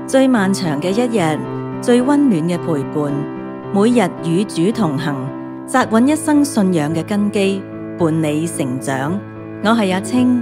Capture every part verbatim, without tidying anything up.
最漫長嘅一日，最溫暖嘅陪伴，每日與主同行，扎穩一生信仰嘅根基，伴你成長。我係阿青。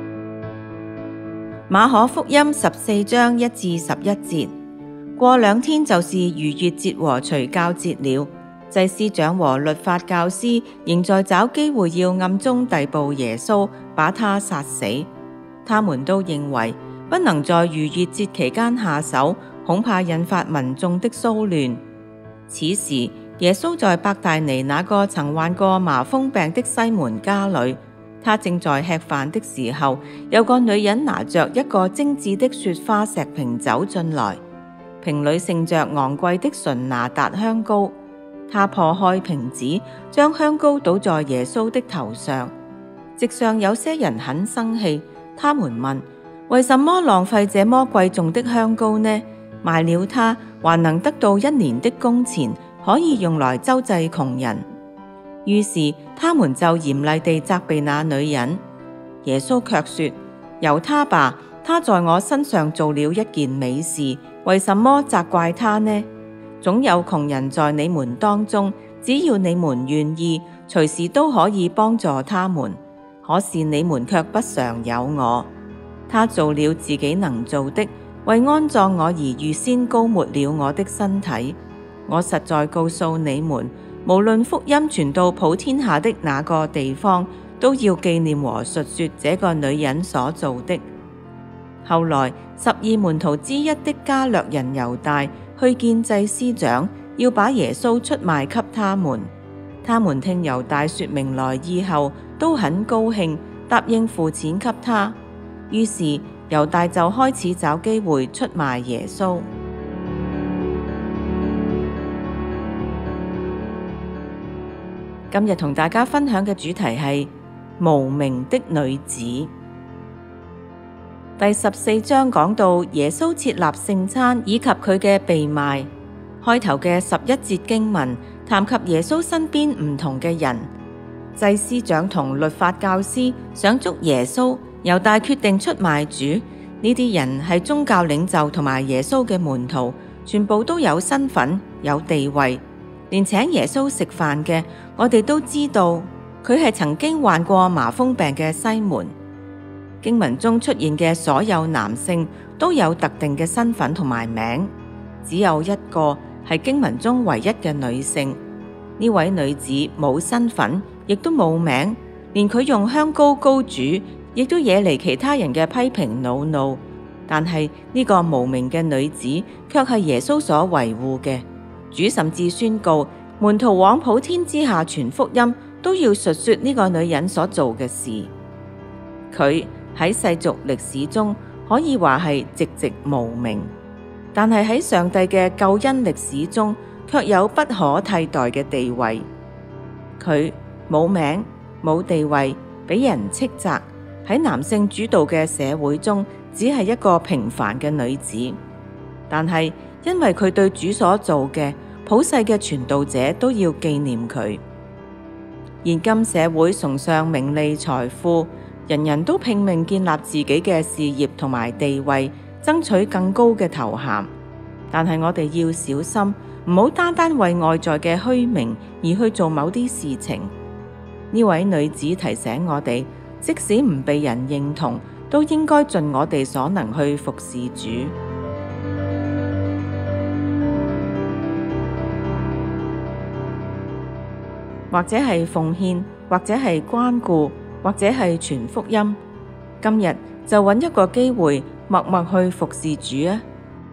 馬可福音十四章一至十一節，過兩天就是逾越節和除酵節了。祭司長和律法教師仍在找機會要暗中逮捕耶穌，把他殺死。他們都認為不能在逾越節期間下手，恐怕引發民眾的騷亂。此時，耶穌在伯大尼那個曾患過麻風病的西門家裏，他正在吃飯的時候，有個女人拿着一個精緻的雪花石瓶走進來，瓶裏盛着昂貴的純拿達香膏。他破開瓶子，將香膏倒在耶穌的頭上。席上有些人很生氣，他們問：為什麼浪費這麼貴重的香膏呢？賣了它，還能得到一年的工錢，可以用來周濟窮人。於是他們就嚴厲地責備那女人。耶穌卻說：由他吧，他在我身上做了一件美事，為什麼責怪他呢？總有窮人在你們當中，只要你們願意，隨時都可以幫助他們。可是你們卻不常有我。他做了自己能做的，為安葬我而預先膏抹了我的身體。我實在告訴你們，無論福音傳到普天下的哪個地方，都要紀念和述說這個女人所做的。後來，十二門徒之一的加略人猶大去見祭司長，要把耶穌出賣給他們。他們聽猶大說明來意後，都很高興，答應付錢給他。於是猶大就開始找機會出賣耶穌。今日同大家分享嘅主題係無名的女子。第十四章講到耶穌設立聖餐以及佢嘅被賣。開頭嘅十一節經文談及耶穌身邊唔同嘅人，祭司長同律法教師想捉耶穌，猶大決定出賣主。呢啲人係宗教領袖同埋耶穌嘅門徒，全部都有身份有地位。連請耶穌食飯嘅，我哋都知道佢係曾經患過麻風病嘅西門。經文中出現嘅所有男性都有特定嘅身份同埋名，只有一個係經文中唯一嘅女性。呢位女子冇身份，亦都冇名，連佢用香膏膏主，亦都惹嚟其他人嘅批評惱怒。但係呢個無名嘅女子卻係耶穌所維護嘅。主甚至宣告，門徒往普天之下傳福音，都要述說呢個女人所做嘅事。佢喺世俗歷史中可以話係寂寂無名，但係喺上帝嘅救恩歷史中，卻有不可替代嘅地位。佢冇名冇地位，俾人斥責，喺男性主導嘅社會中，只係一個平凡嘅女子。但係因為佢對主所做嘅，普世嘅傳道者都要紀念佢。現今社會崇尚名利財富，人人都拼命建立自己嘅事業同埋地位，爭取更高嘅頭銜。但係我哋要小心，唔好單單為外在嘅虛名而去做某啲事情。呢位女子提醒我哋，即使唔被人認同，都應該盡我哋所能去服侍主。或者係奉獻，或者係關顧，或者係傳福音。今日就揾一個機會，默默去服侍主啊！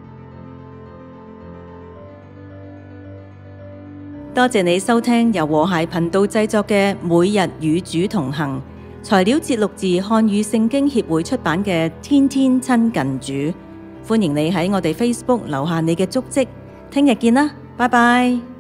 多謝你收聽由和諧頻道製作嘅《每日與主同行》，材料節錄自漢語聖經協會出版嘅《天天親近主》。歡迎你喺我哋 Facebook 留下你嘅足跡。聽日見啦，拜拜。